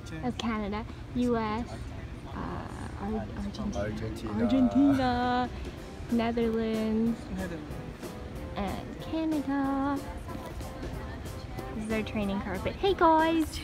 That's Canada. US, Argentina, Netherlands, and Canada. This is our training carpet. Hey guys!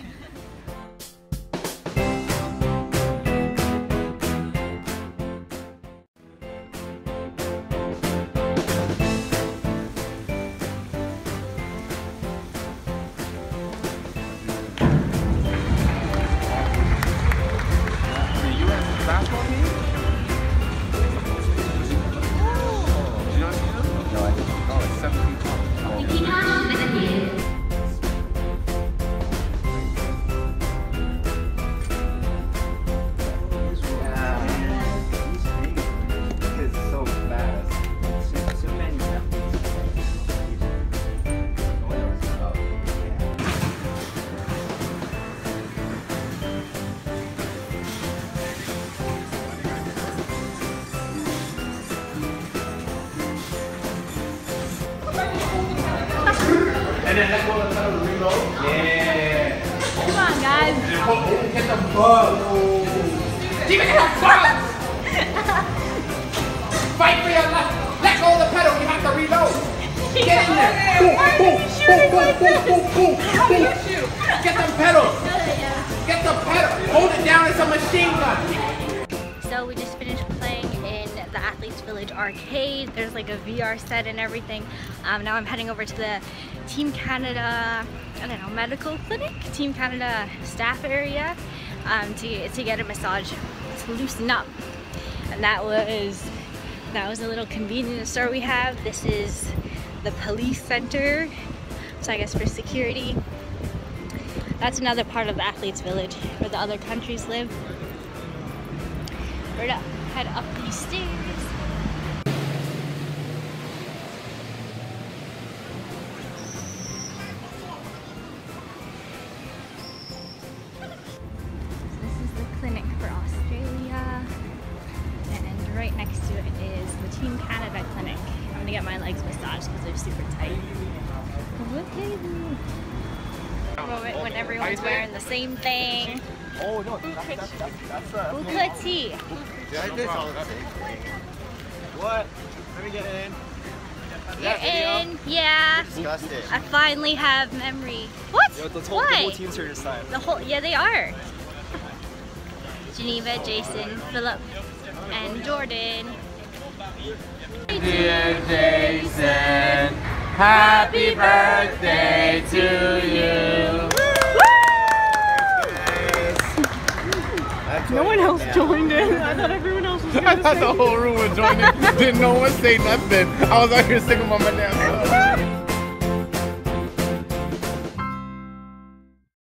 And then let go of the pedal to reload. Yeah. Come on, guys. Get the bug. Demon, get the bug. Fight for your life. Let go of the pedal. You have to reload. Get in there. Get the pedals. Get the pedal. Hold it down. It's a machine gun. So we just finished playing in the Athletes Village arcade. There's like a VR set and everything. Now I'm heading over to the Team Canada, I don't know, medical clinic, Team Canada staff area to get a massage to loosen up. And that was a little convenience store we have. This is the police center, so I guess for security. That's another part of the Athletes Village where the other countries live. We're gonna head up these stairs. This is the clinic for Australia, and right next to it is the Team Canada clinic. I'm gonna get my legs massaged because they're super tight. Moment when everyone's wearing the same thing. Oh no, that's Bukati. What? Let me get in. You're in, yeah. Disgusting. I finally have memory. What? Yo, the Why? whole team's here this time. The whole, yeah, they are. Geneva, Jason, Philip, and Jordan. Dear Jason, happy birthday to you. No one else joined in. I thought everyone else was going to I thought the whole room was joining. Didn't no one say nothing. I was out here singing my damn.